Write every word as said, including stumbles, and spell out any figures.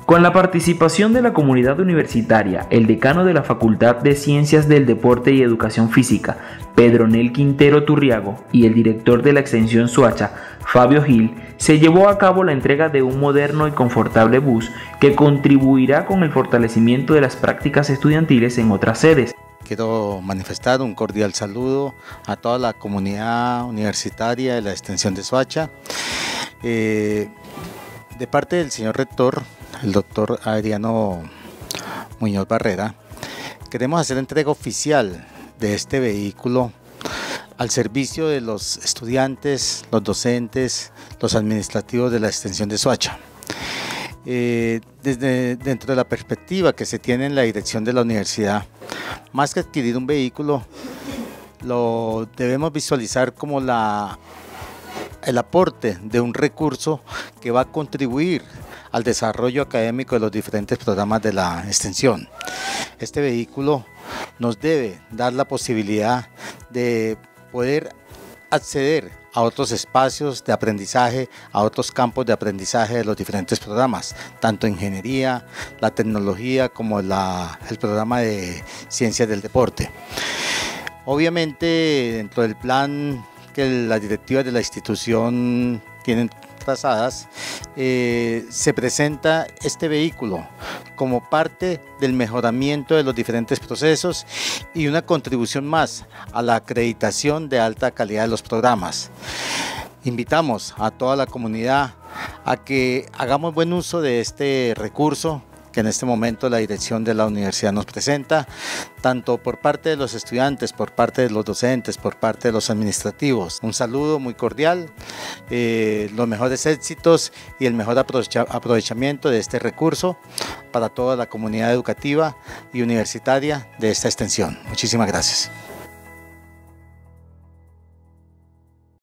Con la participación de la comunidad universitaria, el decano de la Facultad de Ciencias del Deporte y Educación Física, Pedro Nel Quintero Turriago, y el director de la Extensión Soacha, Fabio Gil, se llevó a cabo la entrega de un moderno y confortable bus que contribuirá con el fortalecimiento de las prácticas estudiantiles en otras sedes. Quiero manifestar un cordial saludo a toda la comunidad universitaria de la Extensión de Soacha. Eh, de parte del señor rector, el doctor Adriano Muñoz Barrera, queremos hacer entrega oficial de este vehículo al servicio de los estudiantes, los docentes, los administrativos de la Extensión de Soacha. Eh, desde dentro de la perspectiva que se tiene en la dirección de la universidad, más que adquirir un vehículo, lo debemos visualizar como la, el aporte de un recurso que va a contribuir al desarrollo académico de los diferentes programas de la extensión. Este vehículo nos debe dar la posibilidad de poder acceder a otros espacios de aprendizaje, a otros campos de aprendizaje de los diferentes programas, tanto ingeniería, la tecnología como la, el programa de ciencias del deporte. Obviamente, dentro del plan que las directivas de la institución tienen trazadas, eh, se presenta este vehículo como parte del mejoramiento de los diferentes procesos y una contribución más a la acreditación de alta calidad de los programas. Invitamos a toda la comunidad a que hagamos buen uso de este recurso que en este momento la dirección de la universidad nos presenta, tanto por parte de los estudiantes, por parte de los docentes, por parte de los administrativos. Un saludo muy cordial, eh, los mejores éxitos y el mejor aprovecha aprovechamiento de este recurso para toda la comunidad educativa y universitaria de esta extensión. Muchísimas gracias.